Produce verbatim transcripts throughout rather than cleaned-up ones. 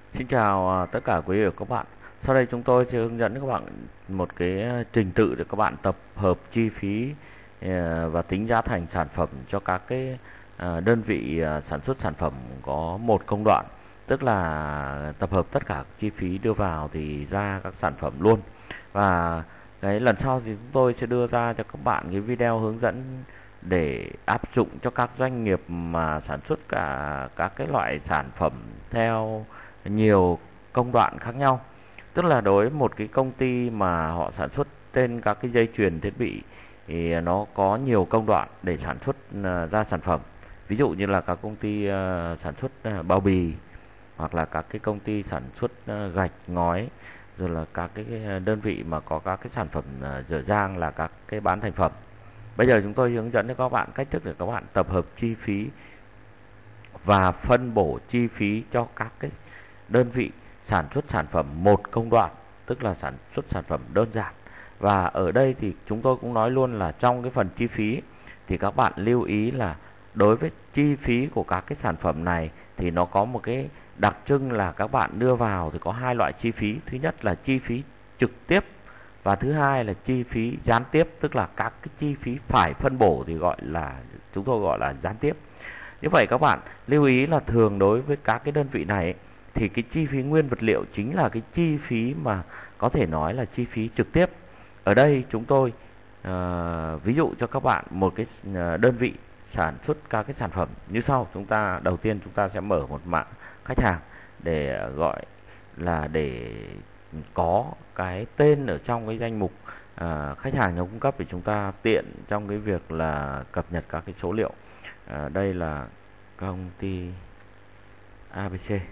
Xin chào à, tất cả quý vị và các bạn. Sau đây chúng tôi sẽ hướng dẫn các bạn một cái à, trình tự để các bạn tập hợp chi phí à, và tính giá thành sản phẩm cho các cái à, đơn vị à, sản xuất sản phẩm có một công đoạn. Tức là tập hợp tất cả chi phí đưa vào thì ra các sản phẩm luôn. Và cái lần sau thì chúng tôi sẽ đưa ra cho các bạn cái video hướng dẫn để áp dụng cho các doanh nghiệp mà sản xuất cả các cái loại sản phẩm theo nhiều công đoạn khác nhau. Tức là đối với một cái công ty mà họ sản xuất trên các cái dây chuyền thiết bị thì nó có nhiều công đoạn để sản xuất à, ra sản phẩm. Ví dụ như là các công ty à, sản xuất à, bao bì, hoặc là các cái công ty sản xuất à, gạch ngói, rồi là các cái đơn vị mà có các cái sản phẩm à, dở dang là các cái bán thành phẩm. Bây giờ chúng tôi hướng dẫn cho các bạn cách thức để các bạn tập hợp chi phí và phân bổ chi phí cho các cái đơn vị sản xuất sản phẩm một công đoạn, tức là sản xuất sản phẩm đơn giản. Và ở đây thì chúng tôi cũng nói luôn là trong cái phần chi phí thì các bạn lưu ý là đối với chi phí của các cái sản phẩm này thì nó có một cái đặc trưng là các bạn đưa vào thì có hai loại chi phí. Thứ nhất là chi phí trực tiếp và thứ hai là chi phí gián tiếp, tức là các cái chi phí phải phân bổ thì gọi là chúng tôi gọi là gián tiếp. Như vậy các bạn lưu ý là thường đối với các cái đơn vị này thì cái chi phí nguyên vật liệu chính là cái chi phí mà có thể nói là chi phí trực tiếp. Ở đây chúng tôi uh, ví dụ cho các bạn một cái uh, đơn vị sản xuất các cái sản phẩm như sau. Chúng ta đầu tiên chúng ta sẽ mở một mạng khách hàng để uh, gọi là để có cái tên ở trong cái danh mục uh, khách hàng nhà cung cấp để chúng ta tiện trong cái việc là cập nhật các cái số liệu. Uh, đây là công ty a bê xê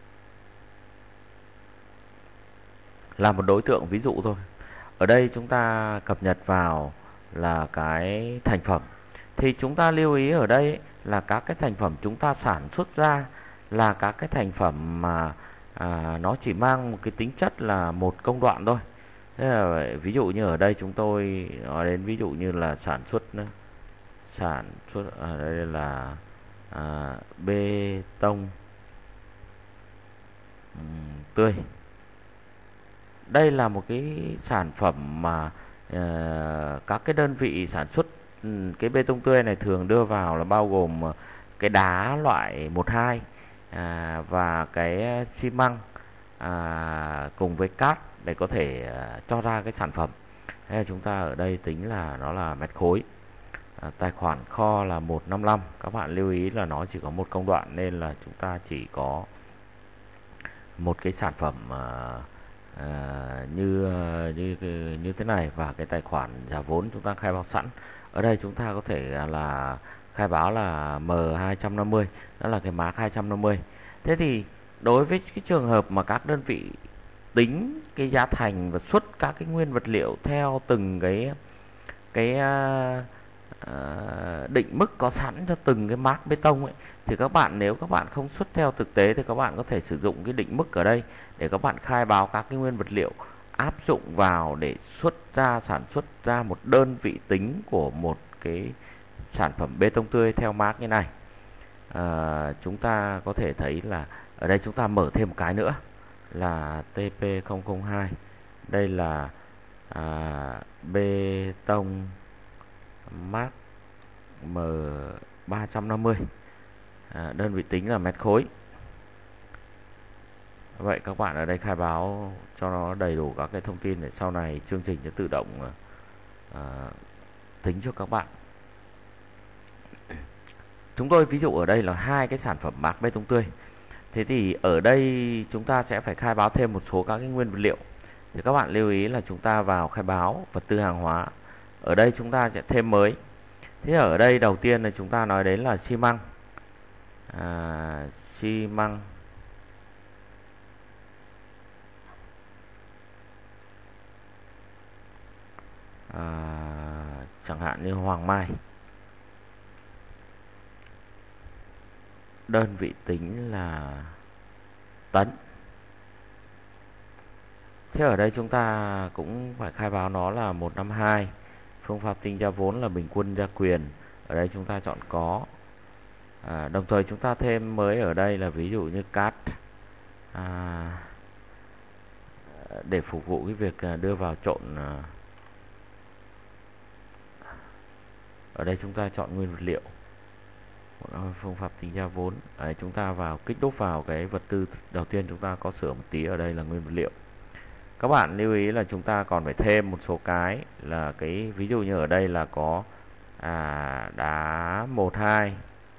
là một đối tượng ví dụ thôi. Ở đây chúng ta cập nhật vào là cái thành phẩm. Thì chúng ta lưu ý ở đây là các cái thành phẩm chúng ta sản xuất ra là các cái thành phẩm mà à, nó chỉ mang một cái tính chất là một công đoạn thôi. Thế là ví dụ như ở đây chúng tôi nói đến ví dụ như là sản xuất sản xuất ở đây là à, bê tông um, tươi. Đây là một cái sản phẩm mà uh, các cái đơn vị sản xuất um, cái bê tông tươi này thường đưa vào là bao gồm cái đá loại một hai à, và cái xi măng à, cùng với cát để có thể uh, cho ra cái sản phẩm. Thế là chúng ta ở đây tính là nó là mét khối. À, tài khoản kho là một trăm năm mươi lăm. Các bạn lưu ý là nó chỉ có một công đoạn nên là chúng ta chỉ có một cái sản phẩm à, à, như như như thế này, và cái tài khoản trả vốn chúng ta khai báo sẵn. Ở đây chúng ta có thể là khai báo là M hai trăm năm mươi, đó là cái mác hai trăm năm mươi. Thế thì đối với cái trường hợp mà các đơn vị tính cái giá thành và xuất các cái nguyên vật liệu theo từng cái cái uh, định mức có sẵn cho từng cái mác bê tông ấy, thì các bạn nếu các bạn không xuất theo thực tế thì các bạn có thể sử dụng cái định mức ở đây để các bạn khai báo các cái nguyên vật liệu áp dụng vào để xuất ra sản xuất ra một đơn vị tính của một cái sản phẩm bê tông tươi theo mác như này. À, chúng ta có thể thấy là ở đây chúng ta mở thêm một cái nữa là T P không không hai. Đây là à, bê tông mác M ba trăm năm mươi, à, đơn vị tính là mét khối. Vậy các bạn ở đây khai báo cho nó đầy đủ các cái thông tin để sau này chương trình sẽ tự động à, tính cho các bạn. Chúng tôi ví dụ ở đây là hai cái sản phẩm mác bê tông tươi. Thế thì ở đây chúng ta sẽ phải khai báo thêm một số các cái nguyên vật liệu. Thì các bạn lưu ý là chúng ta vào khai báo vật tư hàng hóa. Ở đây chúng ta sẽ thêm mới. Thế ở đây đầu tiên là chúng ta nói đến là xi măng. À, xi măng à, chẳng hạn như Hoàng Mai. Đơn vị tính là tấn. Thế ở đây chúng ta cũng phải khai báo nó là một trăm năm mươi hai. Phương pháp tính giá vốn là bình quân gia quyền. Ở đây chúng ta chọn có. À, đồng thời chúng ta thêm mới ở đây là ví dụ như cát à, để phục vụ cái việc à, đưa vào trộn. À, ở đây chúng ta chọn nguyên vật liệu, phương pháp tính giá vốn. Đấy, chúng ta vào kích đúc vào cái vật tư đầu tiên, chúng ta có sửa một tí, ở đây là nguyên vật liệu. Các bạn lưu ý là chúng ta còn phải thêm một số cái, là cái ví dụ như ở đây là có à, đá một hai.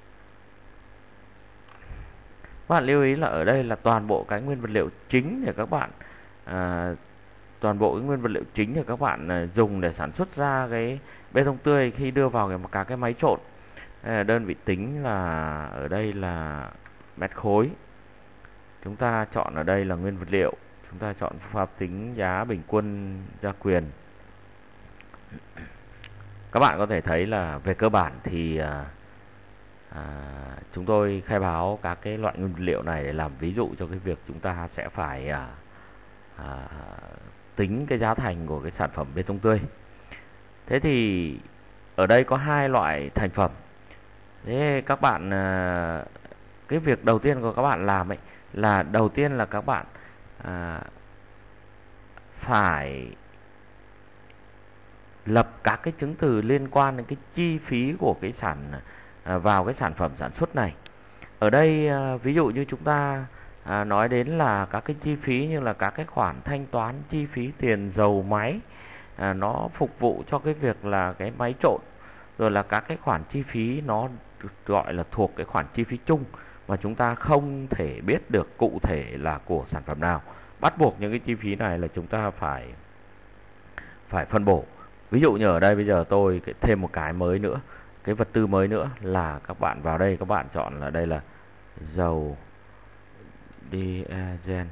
Các bạn lưu ý là ở đây là toàn bộ cái nguyên vật liệu chính để các bạn à, toàn bộ cái nguyên vật liệu chính để các bạn à, dùng để sản xuất ra cái bê tông tươi khi đưa vào cái, cả cái máy trộn. À, đơn vị tính là ở đây là mét khối. Chúng ta chọn ở đây là nguyên vật liệu, chúng ta chọn phương pháp tính giá bình quân gia quyền. Các bạn có thể thấy là về cơ bản thì à, à, chúng tôi khai báo các cái loại nguyên vật liệu này để làm ví dụ cho cái việc chúng ta sẽ phải à, à, tính cái giá thành của cái sản phẩm bê tông tươi. Thế thì ở đây có hai loại thành phẩm. Thế các bạn à, cái việc đầu tiên của các bạn làm ấy là đầu tiên là các bạn à, phải lập các cái chứng từ liên quan đến cái chi phí của cái sản à, vào cái sản phẩm sản xuất này. Ở đây à, ví dụ như chúng ta à, nói đến là các cái chi phí như là các cái khoản thanh toán chi phí tiền dầu máy à, nó phục vụ cho cái việc là cái máy trộn, rồi là các cái khoản chi phí nó gọi là thuộc cái khoản chi phí chung mà chúng ta không thể biết được cụ thể là của sản phẩm nào. Bắt buộc những cái chi phí này là chúng ta phải phải phân bổ. Ví dụ như ở đây bây giờ tôi thêm một cái mới nữa, cái vật tư mới nữa là các bạn vào đây các bạn chọn là đây là dầu diesel.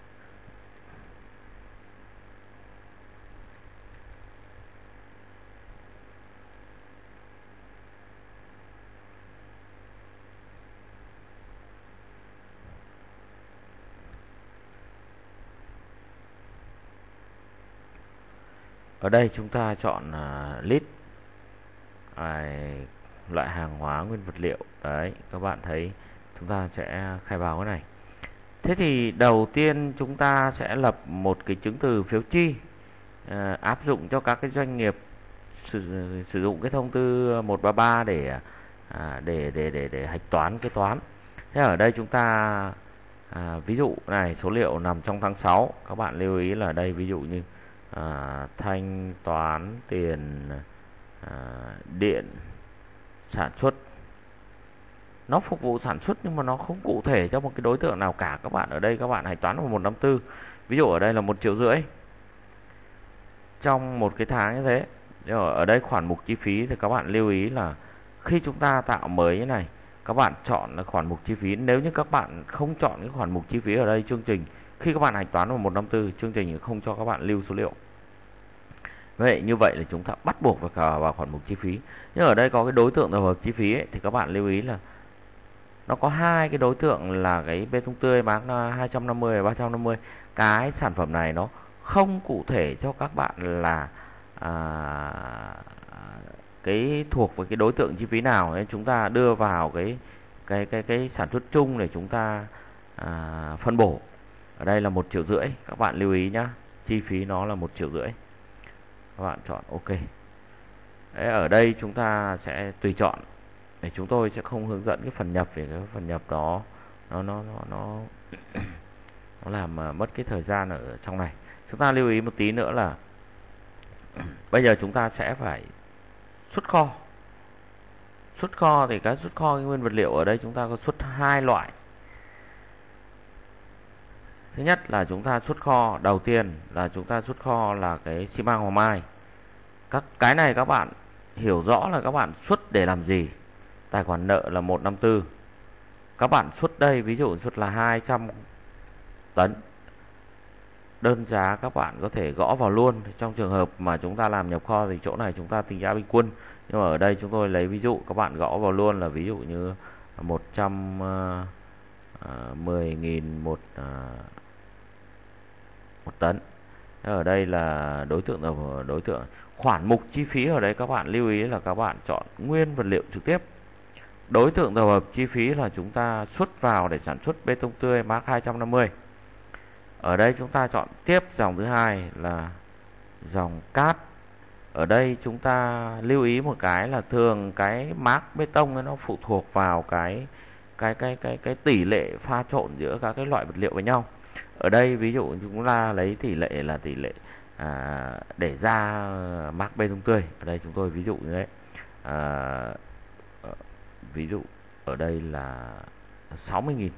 Ở đây chúng ta chọn uh, list à, loại hàng hóa nguyên vật liệu. Đấy, các bạn thấy chúng ta sẽ khai báo cái này. Thế thì đầu tiên chúng ta sẽ lập một cái chứng từ phiếu chi à, áp dụng cho các cái doanh nghiệp sử, sử dụng cái thông tư một ba ba để à, để để để để hạch toán cái toán. Thế ở đây chúng ta à, ví dụ này, số liệu nằm trong tháng sáu. Các bạn lưu ý là đây ví dụ như à, thanh toán tiền à, điện sản xuất, nó phục vụ sản xuất nhưng mà nó không cụ thể cho một cái đối tượng nào cả. Các bạn ở đây các bạn hạch toán vào một năm tư, ví dụ ở đây là một triệu rưỡi trong một cái tháng như thế. Rồi ở đây khoản mục chi phí thì các bạn lưu ý là khi chúng ta tạo mới như này, các bạn chọn là khoản mục chi phí. Nếu như các bạn không chọn cái khoản mục chi phí ở đây, chương trình khi các bạn hạch toán vào một năm tư, chương trình không cho các bạn lưu số liệu. Vậy như vậy là chúng ta bắt buộc phải vào, vào khoản mục chi phí. Nhưng ở đây có cái đối tượng tập hợp chi phí ấy, thì các bạn lưu ý là nó có hai cái đối tượng là cái bê tông tươi mác hai trăm năm mươi và ba trăm năm mươi. Cái sản phẩm này nó không cụ thể cho các bạn là à, cái thuộc với cái đối tượng chi phí nào, nên chúng ta đưa vào cái cái cái cái sản xuất chung để chúng ta à, phân bổ. Ở đây là một triệu rưỡi, các bạn lưu ý nhá, chi phí nó là một triệu rưỡi. Các bạn chọn OK. Đấy, ở đây chúng ta sẽ tùy chọn, để chúng tôi sẽ không hướng dẫn cái phần nhập, vì cái phần nhập đó nó nó nó nó nó làm mất cái thời gian ở trong này. Chúng ta lưu ý một tí nữa là bây giờ chúng ta sẽ phải xuất kho. Xuất kho thì cái xuất kho cái nguyên vật liệu ở đây chúng ta có xuất hai loại. Thứ nhất là chúng ta xuất kho, đầu tiên là chúng ta xuất kho là cái xi măng hoàng mai. Các cái này các bạn hiểu rõ là các bạn xuất để làm gì. Tài khoản nợ là một năm tư. Các bạn xuất đây ví dụ xuất là hai trăm tấn. Đơn giá các bạn có thể gõ vào luôn. Trong trường hợp mà chúng ta làm nhập kho thì chỗ này chúng ta tính giá bình quân. Nhưng mà ở đây chúng tôi lấy ví dụ các bạn gõ vào luôn là ví dụ như một trăm mười nghìn một một tấn. Ở đây là đối tượng là đối tượng khoản mục chi phí. Ở đây các bạn lưu ý là các bạn chọn nguyên vật liệu trực tiếp. Đối tượng tập hợp chi phí là chúng ta xuất vào để sản xuất bê tông tươi mác hai trăm năm mươi. Ở đây chúng ta chọn tiếp dòng thứ hai là dòng cát. Ở đây chúng ta lưu ý một cái là thường cái mác bê tông ấy nó phụ thuộc vào cái cái cái cái cái tỷ lệ pha trộn giữa các cái loại vật liệu với nhau. Ở đây ví dụ chúng ta lấy tỷ lệ là tỷ lệ à, để ra mác bê tông tươi. Ở đây chúng tôi ví dụ như đấy. À, ví dụ ở đây là sáu mươi nghìn.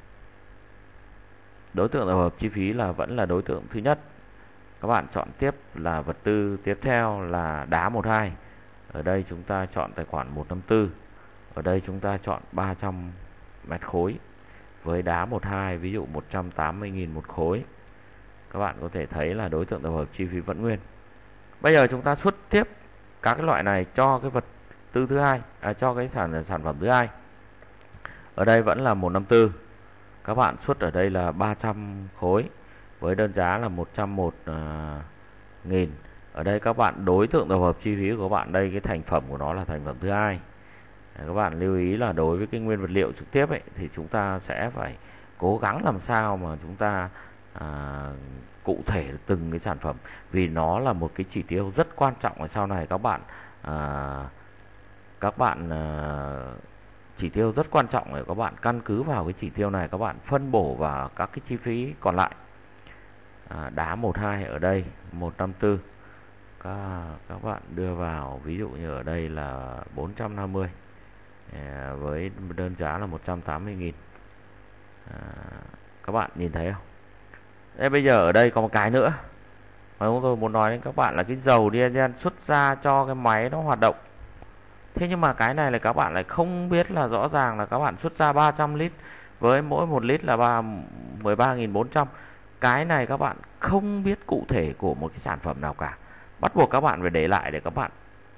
Đối tượng tập hợp chi phí là vẫn là đối tượng thứ nhất. Các bạn chọn tiếp là vật tư tiếp theo là đá một hai. Ở đây chúng ta chọn tài khoản một năm tư. Ở đây chúng ta chọn ba trăm mét khối với đá một hai, ví dụ một trăm tám mươi nghìn một khối. Các bạn có thể thấy là đối tượng tập hợp chi phí vẫn nguyên. Bây giờ chúng ta xuất tiếp các cái loại này cho cái vật tư thứ hai, à, cho cái sản sản phẩm thứ hai. Ở đây vẫn là một năm tư. Các bạn xuất ở đây là ba trăm khối với đơn giá là một trăm một nghìn. Ở đây các bạn đối tượng tập hợp chi phí của bạn đây, cái thành phẩm của nó là thành phẩm thứ hai. Các bạn lưu ý là đối với cái nguyên vật liệu trực tiếp ấy, thì chúng ta sẽ phải cố gắng làm sao mà chúng ta à, cụ thể từng cái sản phẩm, vì nó là một cái chỉ tiêu rất quan trọng. Ở sau này các bạn à, các bạn à, chỉ tiêu rất quan trọng để các bạn căn cứ vào cái chỉ tiêu này các bạn phân bổ vào các cái chi phí còn lại. À, đá một hai ở đây một năm tư, các, các bạn đưa vào ví dụ như ở đây là bốn trăm năm mươi à, với đơn giá là một trăm tám mươi nghìn. À, các bạn nhìn thấy không? Đây, bây giờ ở đây có một cái nữa mà chúng tôi muốn nói đến các bạn là cái dầu diesel xuất ra cho cái máy nó hoạt động. Thế nhưng mà cái này là các bạn lại không biết là rõ ràng là các bạn xuất ra ba trăm lít với mỗi một lít là mười ba nghìn bốn trăm. Cái này các bạn không biết cụ thể của một cái sản phẩm nào cả. Bắt buộc các bạn phải để lại để các bạn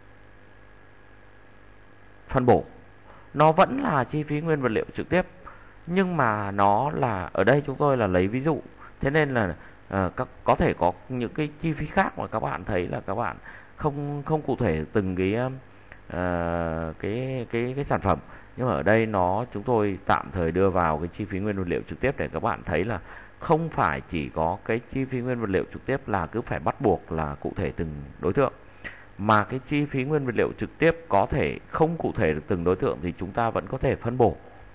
phân bổ. Nó vẫn là chi phí nguyên vật liệu trực tiếp, nhưng mà nó là, ở đây chúng tôi là lấy ví dụ. Thế nên là uh, các, có thể có những cái chi phí khác mà các bạn thấy là các bạn không không cụ thể từng cái uh, cái cái cái sản phẩm. Nhưng mà ở đây nó chúng tôi tạm thời đưa vào cái chi phí nguyên vật liệu trực tiếp để các bạn thấy là không phải chỉ có cái chi phí nguyên vật liệu trực tiếp là cứ phải bắt buộc là cụ thể từng đối tượng, mà cái chi phí nguyên vật liệu trực tiếp có thể không cụ thể được từng đối tượng thì chúng ta vẫn có thể phân bổ.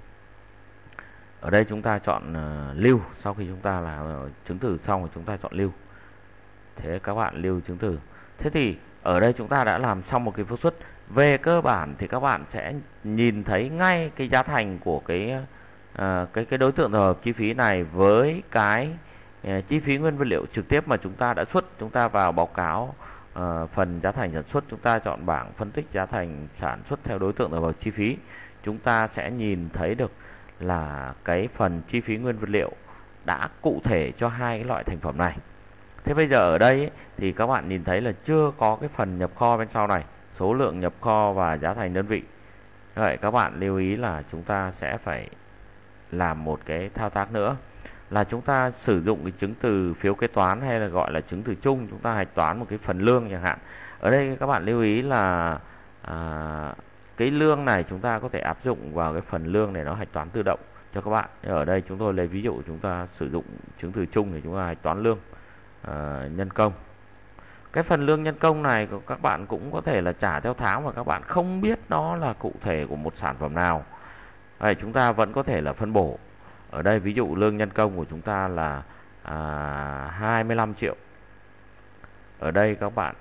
Ở đây chúng ta chọn uh, lưu. Sau khi chúng ta làm uh, chứng từ xong thì chúng ta chọn lưu. Thế các bạn lưu chứng từ. Thế thì ở đây chúng ta đã làm xong một cái phẫu thuật. Về cơ bản thì các bạn sẽ nhìn thấy ngay cái giá thành của cái uh, cái cái đối tượng tập hợp chi phí này với cái uh, chi phí nguyên vật liệu trực tiếp mà chúng ta đã xuất. Chúng ta vào báo cáo uh, phần giá thành sản xuất, chúng ta chọn bảng phân tích giá thành sản xuất theo đối tượng tập hợp chi phí. Chúng ta sẽ nhìn thấy được là cái phần chi phí nguyên vật liệu đã cụ thể cho hai cái loại thành phẩm này. Thế bây giờ ở đây ấy, thì các bạn nhìn thấy là chưa có cái phần nhập kho bên sau này, số lượng nhập kho và giá thành đơn vị. Vậy các bạn lưu ý là chúng ta sẽ phải làm một cái thao tác nữa, là chúng ta sử dụng cái chứng từ phiếu kế toán hay là gọi là chứng từ chung, chúng ta hạch toán một cái phần lương chẳng hạn. Ở đây các bạn lưu ý là à, cái lương này chúng ta có thể áp dụng vào cái phần lương để nó hạch toán tự động cho các bạn. Ở đây chúng tôi lấy ví dụ chúng ta sử dụng chứng từ chung để chúng ta hạch toán lương à, nhân công. Cái phần lương nhân công này các bạn cũng có thể là trả theo tháng mà các bạn không biết nó là cụ thể của một sản phẩm nào. Vậy chúng ta vẫn có thể là phân bổ. Ở đây ví dụ lương nhân công của chúng ta là à, hai mươi lăm triệu. Ở đây các bạn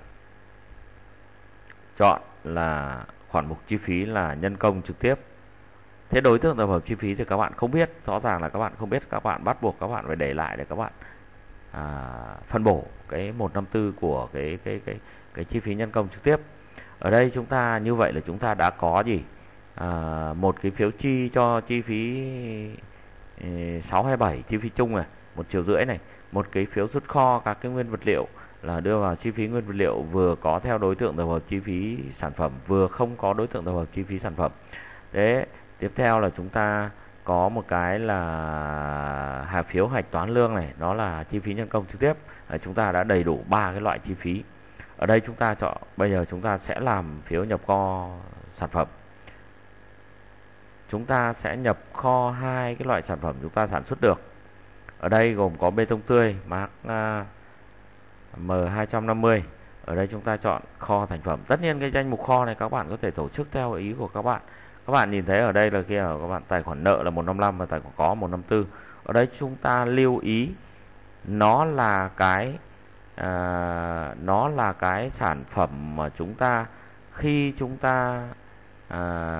chọn là khoản mục chi phí là nhân công trực tiếp. Thế đối tượng tập hợp chi phí thì các bạn không biết, rõ ràng là các bạn không biết, các bạn bắt buộc các bạn phải để lại để các bạn à, phân bổ cái một năm tư của cái cái cái cái chi phí nhân công trực tiếp. Ở đây chúng ta như vậy là chúng ta đã có gì? À, một cái phiếu chi cho chi phí sáu hay bảy chi phí chung này, một triệu rưỡi này, một cái phiếu xuất kho các cái nguyên vật liệu là đưa vào chi phí nguyên vật liệu vừa có theo đối tượng tập hợp chi phí sản phẩm, vừa không có đối tượng tập hợp chi phí sản phẩm. Đấy, tiếp theo là chúng ta có một cái là hà phiếu hạch toán lương này, nó là chi phí nhân công trực tiếp. À, chúng ta đã đầy đủ ba cái loại chi phí. Ở đây chúng ta chọn, bây giờ chúng ta sẽ làm phiếu nhập kho sản phẩm. Chúng ta sẽ nhập kho hai cái loại sản phẩm chúng ta sản xuất được. Ở đây gồm có bê tông tươi mác M hai trăm năm mươi. Ở đây chúng ta chọn kho thành phẩm. Tất nhiên cái danh mục kho này các bạn có thể tổ chức theo ý của các bạn. Các bạn nhìn thấy ở đây là kia các bạn tài khoản nợ là một trăm năm mươi lăm và tài khoản có một trăm năm mươi tư. Ở đây chúng ta lưu ý nó là cái à, nó là cái sản phẩm mà chúng ta khi chúng ta à,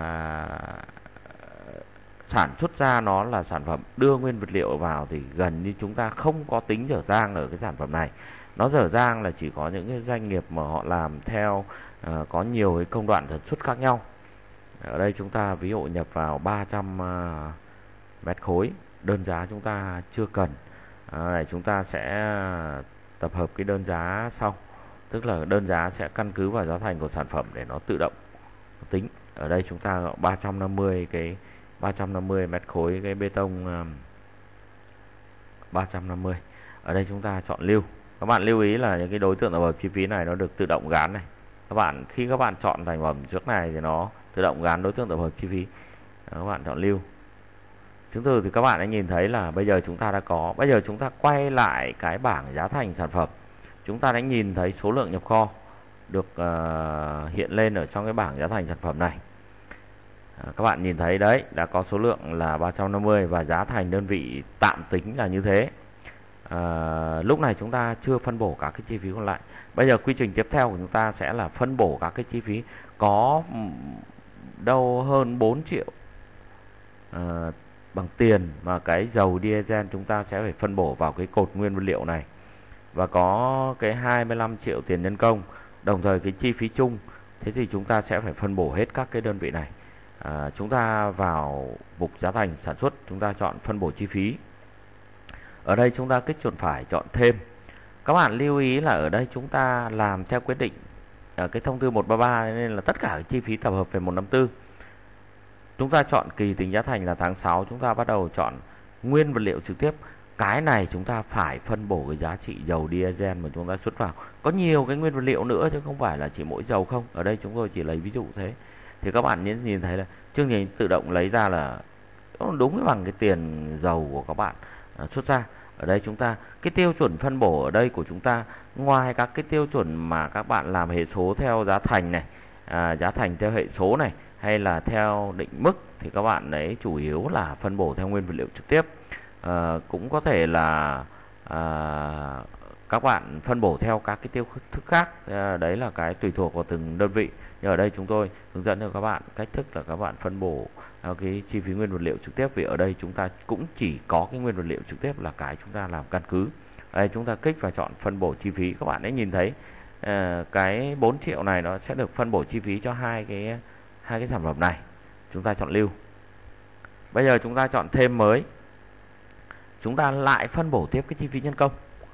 sản xuất ra nó là sản phẩm đưa nguyên vật liệu vào thì gần như chúng ta không có tính dở dang ở cái sản phẩm này. Nó dở dang là chỉ có những cái doanh nghiệp mà họ làm theo uh, có nhiều cái công đoạn sản xuất khác nhau. Ở đây chúng ta ví dụ nhập vào ba trăm uh, mét khối, đơn giá chúng ta chưa cần. À, này chúng ta sẽ tập hợp cái đơn giá sau, tức là đơn giá sẽ căn cứ vào giá thành của sản phẩm để nó tự động tính. Ở đây chúng ta ba trăm năm mươi cái ba trăm năm mươi mét khối cái bê tông uh, ba trăm năm mươi. Ở đây chúng ta chọn lưu. Các bạn lưu ý là những cái đối tượng tập hợp chi phí này nó được tự động gán này. Các bạn khi các bạn chọn thành phẩm trước này thì nó tự động gán đối tượng tập hợp chi phí. Đó, các bạn chọn lưu. Chứng từ thì các bạn đã nhìn thấy là bây giờ chúng ta đã có. Bây giờ chúng ta quay lại cái bảng giá thành sản phẩm. Chúng ta đã nhìn thấy số lượng nhập kho được uh, hiện lên ở trong cái bảng giá thành sản phẩm này. À, các bạn nhìn thấy đấy, đã có số lượng là ba trăm năm mươi và giá thành đơn vị tạm tính là như thế. À, lúc này chúng ta chưa phân bổ các cái chi phí còn lại. Bây giờ quy trình tiếp theo của chúng ta sẽ là phân bổ các cái chi phí có đâu hơn bốn triệu à, bằng tiền mà cái dầu diesel chúng ta sẽ phải phân bổ vào cái cột nguyên vật liệu này, và có cái hai mươi lăm triệu tiền nhân công, đồng thời cái chi phí chung. Thế thì chúng ta sẽ phải phân bổ hết các cái đơn vị này. À, chúng ta vào mục giá thành sản xuất, chúng ta chọn phân bổ chi phí. Ở đây chúng ta kích chuột phải chọn thêm. Các bạn lưu ý là ở đây chúng ta làm theo quyết định ở cái thông tư một trăm ba mươi ba, nên là tất cả cái chi phí tập hợp về một trăm năm mươi tư. Chúng ta chọn kỳ tính giá thành là tháng sáu, chúng ta bắt đầu chọn nguyên vật liệu trực tiếp. Cái này chúng ta phải phân bổ cái giá trị dầu diesel mà chúng ta xuất vào. Có nhiều cái nguyên vật liệu nữa chứ không phải là chỉ mỗi dầu không. Ở đây chúng tôi chỉ lấy ví dụ thế. Thì các bạn nhìn, nhìn thấy là chương trình tự động lấy ra là đúng bằng cái tiền dầu của các bạn à, xuất ra. Ở đây chúng ta cái tiêu chuẩn phân bổ ở đây của chúng ta, ngoài các cái tiêu chuẩn mà các bạn làm hệ số theo giá thành này, à, giá thành theo hệ số này, hay là theo định mức, thì các bạn đấy chủ yếu là phân bổ theo nguyên vật liệu trực tiếp. À, cũng có thể là à, các bạn phân bổ theo các cái tiêu thức khác, à, đấy là cái tùy thuộc vào từng đơn vị. Nhưng ở đây chúng tôi hướng dẫn cho các bạn cách thức là các bạn phân bổ theo cái chi phí nguyên vật liệu trực tiếp, vì ở đây chúng ta cũng chỉ có cái nguyên vật liệu trực tiếp là cái chúng ta làm căn cứ. Ở đây chúng ta kích và chọn phân bổ chi phí. Các bạn ấy nhìn thấy uh, cái bốn triệu này nó sẽ được phân bổ chi phí cho hai cái hai cái sản phẩm này. Chúng ta chọn lưu. Bây giờ chúng ta chọn thêm mới. Chúng ta lại phân bổ tiếp cái chi phí nhân công.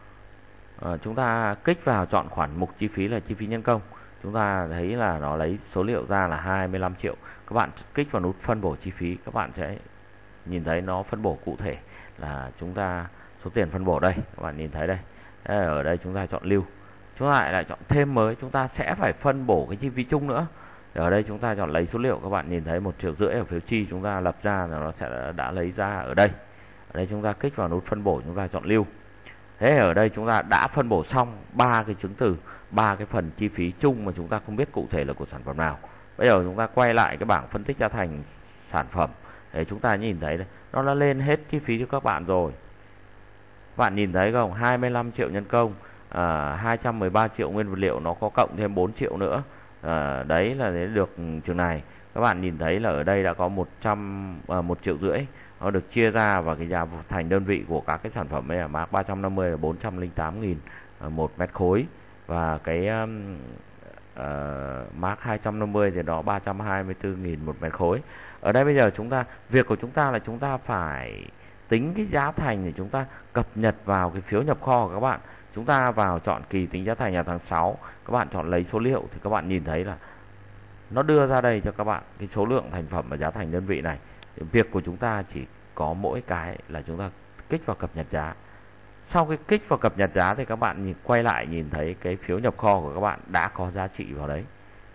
Uh, chúng ta kích vào chọn khoản mục chi phí là chi phí nhân công. Chúng ta thấy là nó lấy số liệu ra là hai mươi lăm triệu. Các bạn kích vào nút phân bổ chi phí, các bạn sẽ nhìn thấy nó phân bổ cụ thể là chúng ta số tiền phân bổ đây. Các bạn nhìn thấy đây. Đây, ở đây chúng ta chọn lưu. Chúng ta lại lại chọn thêm mới. Chúng ta sẽ phải phân bổ cái chi phí chung nữa. Ở đây chúng ta chọn lấy số liệu. Các bạn nhìn thấy một triệu rưỡi ở phiếu chi chúng ta lập ra là nó sẽ đã, đã lấy ra ở đây. Ở đây chúng ta kích vào nút phân bổ, chúng ta chọn lưu. Thế ở đây chúng ta đã phân bổ xong ba cái chứng từ, ba cái phần chi phí chung mà chúng ta không biết cụ thể là của sản phẩm nào. Bây giờ chúng ta quay lại cái bảng phân tích giá thành sản phẩm để chúng ta nhìn thấy đây, nó đã lên hết chi phí cho các bạn rồi. Các bạn nhìn thấy không? hai mươi lăm triệu nhân công, à, hai trăm mười ba triệu nguyên vật liệu, nó có cộng thêm bốn triệu nữa. À, đấy là được chừng này. Các bạn nhìn thấy là ở đây đã có một trăm à, một triệu rưỡi. Nó được chia ra và cái giá thành đơn vị của các cái sản phẩm ấy là mác ba trăm năm mươi là bốn trăm lẻ tám nghìn một mét khối, và cái um, uh, mác hai trăm năm mươi thì đó ba trăm hai mươi tư nghìn một mét khối. Ở đây bây giờ chúng ta việc của chúng ta là chúng ta phải tính cái giá thành để chúng ta cập nhật vào cái phiếu nhập kho của các bạn. Chúng ta vào chọn kỳ tính giá thành là tháng sáu, các bạn chọn lấy số liệu thì các bạn nhìn thấy là nó đưa ra đây cho các bạn cái số lượng thành phẩm và giá thành đơn vị này. Việc của chúng ta chỉ có mỗi cái là chúng ta kích vào cập nhật giá. Sau khi kích vào cập nhật giá thì các bạn nhìn, quay lại nhìn thấy cái phiếu nhập kho của các bạn đã có giá trị vào đấy.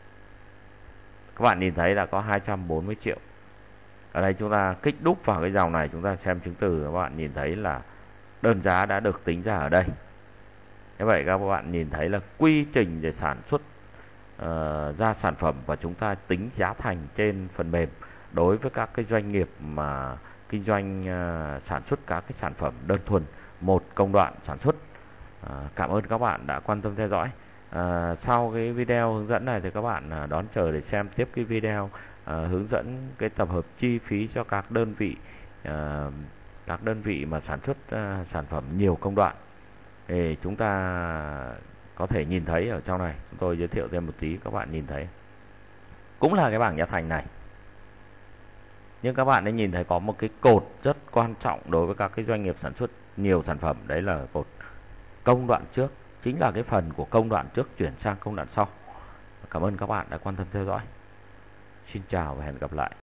Các bạn nhìn thấy là có hai trăm bốn mươi triệu. Ở đây chúng ta kích đúp vào cái dòng này, chúng ta xem chứng từ, các bạn nhìn thấy là đơn giá đã được tính ra ở đây. Như vậy các bạn nhìn thấy là quy trình để sản xuất uh, ra sản phẩm và chúng ta tính giá thành trên phần mềm đối với các cái doanh nghiệp mà kinh doanh uh, sản xuất các cái sản phẩm đơn thuần một công đoạn sản xuất. Uh, cảm ơn các bạn đã quan tâm theo dõi. Uh, sau cái video hướng dẫn này thì các bạn uh, đón chờ để xem tiếp cái video uh, hướng dẫn cái tập hợp chi phí cho các đơn vị uh, các đơn vị mà sản xuất uh, sản phẩm nhiều công đoạn. Thì chúng ta có thể nhìn thấy ở trong này, chúng tôi giới thiệu thêm một tí, các bạn nhìn thấy cũng là cái bảng giá thành này, nhưng các bạn đã nhìn thấy có một cái cột rất quan trọng đối với các cái doanh nghiệp sản xuất nhiều sản phẩm, đấy là cột công đoạn trước, chính là cái phần của công đoạn trước chuyển sang công đoạn sau. Cảm ơn các bạn đã quan tâm theo dõi. Xin chào và hẹn gặp lại.